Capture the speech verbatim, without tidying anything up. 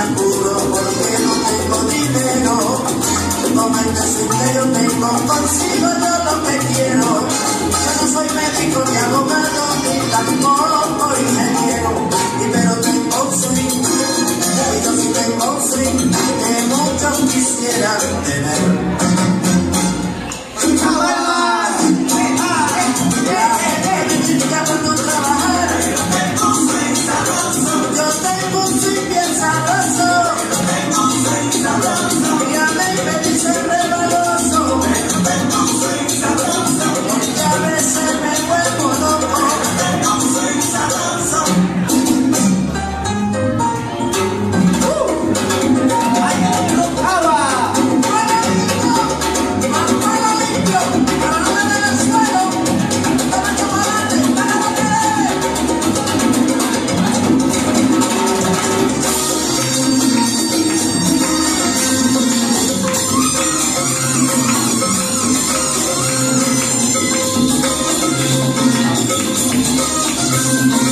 apuro porque no tengo dinero. Como el decirte yo tengo, consigo yo lo que quiero. Yo no soy médico ni abogado, ni tampoco ingeniero. Y pero tengo un swing, y yo sí tengo un swing que muchos quisieran tener. Thank you.